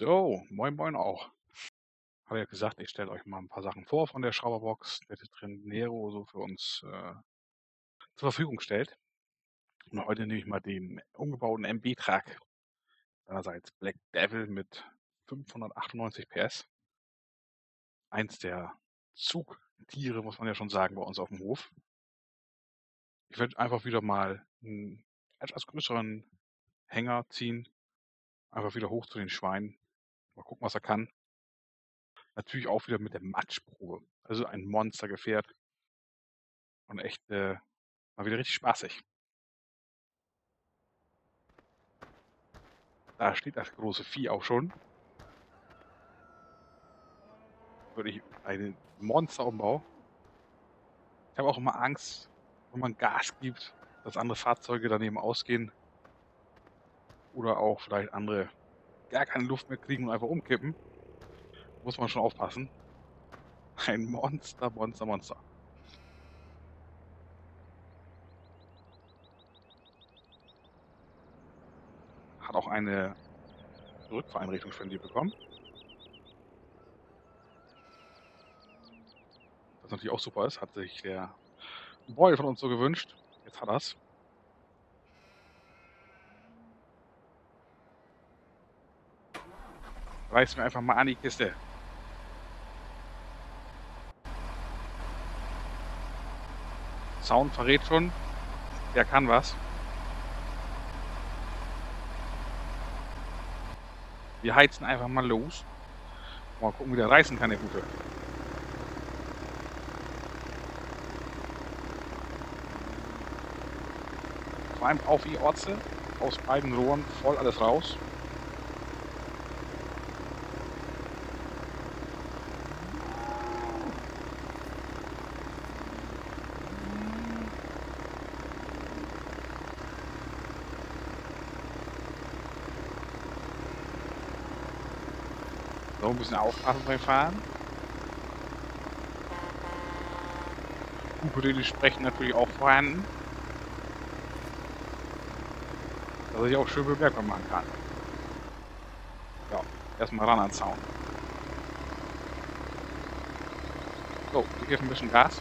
So, moin moin auch. Habe ja gesagt, ich stelle euch mal ein paar Sachen vor von der Schrauberbox, die der Nero so für uns zur Verfügung stellt. Und heute nehme ich mal den umgebauten MB-Truck, seinerseits Black Devil mit 598 PS. Eins der Zugtiere, muss man ja schon sagen, bei uns auf dem Hof. Ich werde einfach wieder mal einen etwas größeren Hänger ziehen, einfach wieder hoch zu den Schweinen. Mal gucken, was er kann. Natürlich auch wieder mit der Matschprobe. Also ein Monstergefährt und echt mal wieder richtig spaßig. Da steht das große Vieh auch schon. Wirklich ein Monsterumbau. Ich habe auch immer Angst, wenn man Gas gibt, dass andere Fahrzeuge daneben ausgehen oder auch vielleicht andere gar keine Luft mehr kriegen und einfach umkippen. Muss man schon aufpassen. Ein Monster, Monster, Monster. Hat auch eine Rückfahreinrichtung von dir bekommen. Was natürlich auch super ist, hat sich der Boy von uns so gewünscht. Jetzt hat er's. Reißen wir einfach mal an die Kiste. Sound verrät schon, der kann was. Wir heizen einfach mal los. Mal gucken, wie der reißen kann, der Gute. Vor allem auf die Orze, aus beiden Rohren voll alles raus. So ein bisschen aufpassen beim Fahren. Hupe sprechen natürlich auch vorhanden. Dass ich auch schön bemerkbar machen kann. Ja, erstmal ran ans Zaun. So, ich gebe ein bisschen Gas.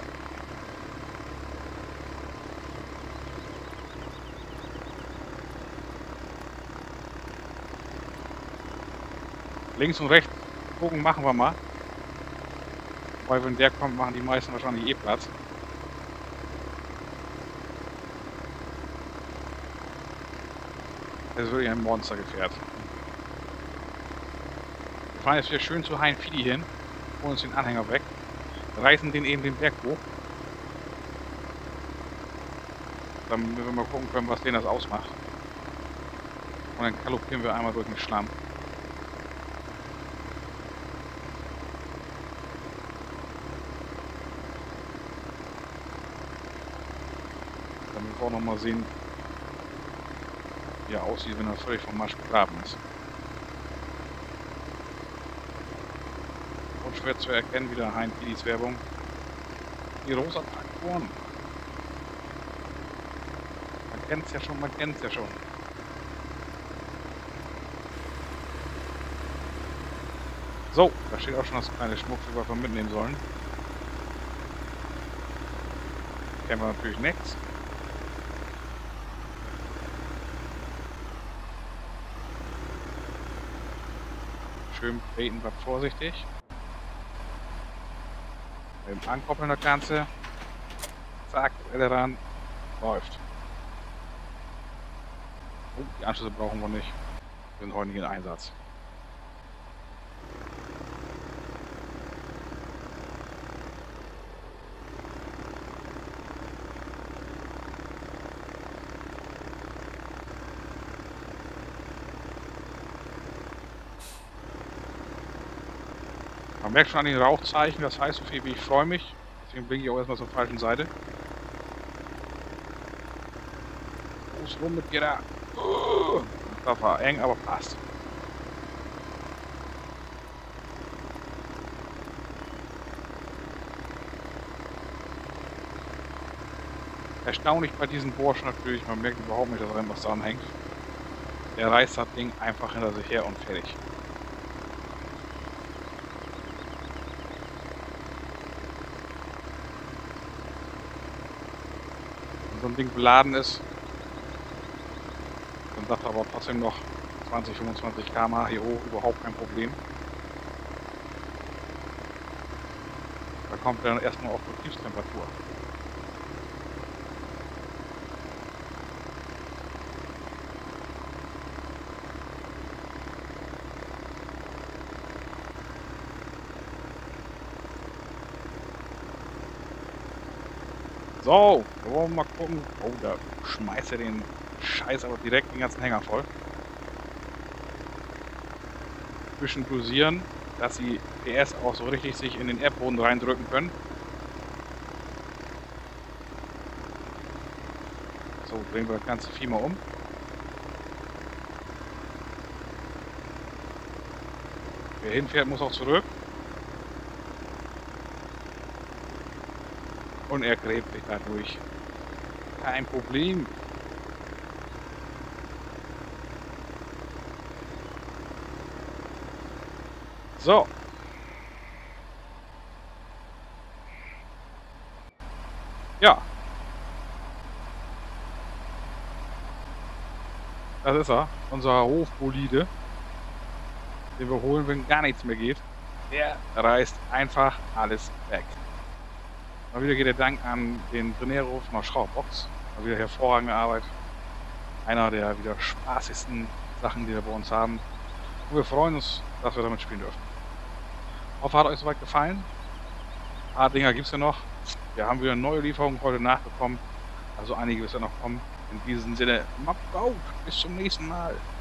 Links und rechts gucken machen wir mal. Weil wenn der kommt, machen die meisten wahrscheinlich eh Platz. Das ist wirklich ein Monstergefährt. Wir fahren jetzt wieder schön zu Hein Fidi hin, holen uns den Anhänger weg, reißen den eben den Berg hoch. Dann müssen wir mal gucken können, was den das ausmacht. Und dann galoppieren wir einmal durch den Schlamm. Damit wir auch noch mal sehen, wie er aussieht, wenn er völlig vom Marsch begraben ist. Und schwer zu erkennen, wieder Hein Fidis Werbung. Die rosa Traktoren. Man kennt's ja schon, man kennt's ja schon. So, da steht auch schon das kleine Schmuckstück, was wir mitnehmen sollen. Kennen wir natürlich nichts. Schön treten, bleibt vorsichtig. Mit dem Ankoppeln das Ganze. Zack, ran. Läuft. Oh, die Anschlüsse brauchen wir nicht. Wir sind heute nicht in Einsatz. Man merkt schon an den Rauchzeichen, das heißt so viel wie ich freue mich. Deswegen blinke ich auch erstmal zur falschen Seite. Los rum mit dir da. Das war eng, aber passt. Erstaunlich bei diesen Burschen natürlich, man merkt überhaupt nicht, dass da was dran hängt. Der reißt das Ding einfach hinter sich her und fertig. Wenn so ein Ding beladen ist, dann sagt er aber trotzdem noch 20, 25 km/h hier hoch, überhaupt kein Problem. Da kommt er dann erstmal auf Betriebstemperatur. So, da wollen wir mal gucken. Oh, da schmeißt er den Scheiß aber direkt den ganzen Hänger voll. Bisschen dosieren, dass die PS auch so richtig sich in den Erdboden reindrücken können. So, drehen wir das ganze Vieh mal um. Wer hinfährt, muss auch zurück. Und er gräbt sich dadurch. Kein Problem. So. Ja. Das ist er. Unser Hofbolide. Den wir holen, wenn gar nichts mehr geht. Der reißt einfach alles weg. Mal wieder geht der Dank an den Trenero von der Schrauberbox. Mal wieder hervorragende Arbeit. Einer der wieder spaßigsten Sachen, die wir bei uns haben. Und wir freuen uns, dass wir damit spielen dürfen. Ich hoffe, hat euch soweit gefallen. Ein paar Dinger gibt es ja noch. Wir haben wieder eine neue Lieferung heute nachbekommen. Also einige wird ja noch kommen. In diesem Sinne, macht's gut. Bis zum nächsten Mal.